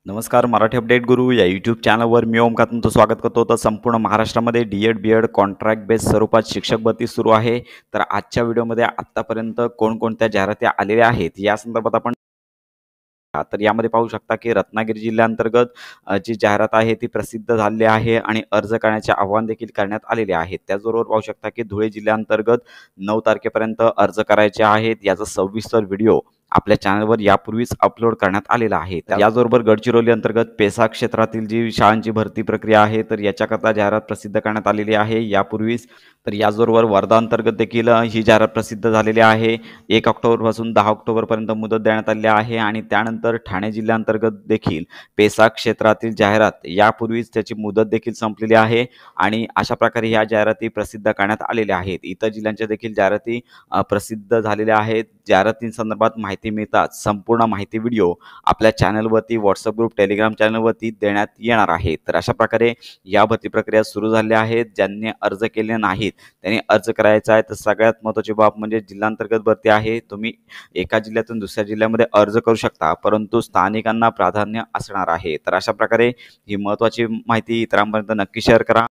नमस्कार. मराठी अपडेट गुरु या यूट्यूब चॅनलवर मी ओमकार तुमचं स्वागत करतो. तर संपूर्ण महाराष्ट्रामध्ये डी-एड, बी-एड कॉन्ट्रॅक्ट बेस स्वरूपात शिक्षक भरती सुरू आहे. तर आजच्या व्हिडिओमध्ये आत्तापर्यंत कोणकोणत्या जाहिराती आलेल्या आहेत या संदर्भात आपण तर यामध्ये पाहू शकता की रत्नागिरी जिल्ह्याअंतर्गत जी जाहिरात आहे ती प्रसिद्ध झालेली आहे आणि अर्ज करण्याचे आवाहन देखील करण्यात आलेले आहे. त्याचबरोबर पाहू शकता की धुळे जिल्ह्याअंतर्गत 9 तारखेपर्यंत अर्ज करायचे आहेत. याचा सविस्तर व्हिडिओ आपल्या चॅनलवर यापूर्वीच अपलोड करण्यात आलेला आहे. याचबरोबर गडचिरोली अंतर्गत पेसा क्षेत्रातील जी शाळांची भरती प्रक्रिया आहे तर याच्याकरता जाहिरात प्रसिद्ध करण्यात आलेली आहे यापूर्वीच. तर याचबरोबर वर्धा अंतर्गत देखील ही जाहिरात प्रसिद्ध झालेली आहे. 1 ऑक्टोबरपासून 10 ऑक्टोबरपर्यंत मुदत देण्यात आली आहे आणि त्यानंतर ठाणे जिल्ह्याअंतर्गत देखील पेसा क्षेत्रातील जाहिरात यापूर्वीच त्याची मुदत देखील संपलेली आहे आणि अशा प्रकारे ह्या जाहिराती प्रसिद्ध करण्यात आलेल्या आहेत. इतर जिल्ह्यांच्या देखील जाहिराती प्रसिद्ध झालेल्या आहेत. जाहिरातींसंदर्भात माहिती मिळताच संपूर्ण माहिती व्हिडिओ आपल्या चॅनलवरती, व्हॉट्सअप ग्रुप, टेलिग्राम चॅनलवरती देण्यात येणार आहे. तर अशा प्रकारे या भरती प्रक्रिया सुरू झाल्या आहेत. ज्यांनी अर्ज केले नाहीत त्यांनी अर्ज करायचा आहे. तर सगळ्यात महत्त्वाची बाब म्हणजे जिल्हांतर्गत भरती आहे. तुम्ही एका जिल्ह्यातून दुसऱ्या जिल्ह्यामध्ये अर्ज करू शकता, परंतु स्थानिकांना प्राधान्य असणार आहे. तर अशा प्रकारे ही महत्त्वाची माहिती इतरांपर्यंत नक्की शेअर करा.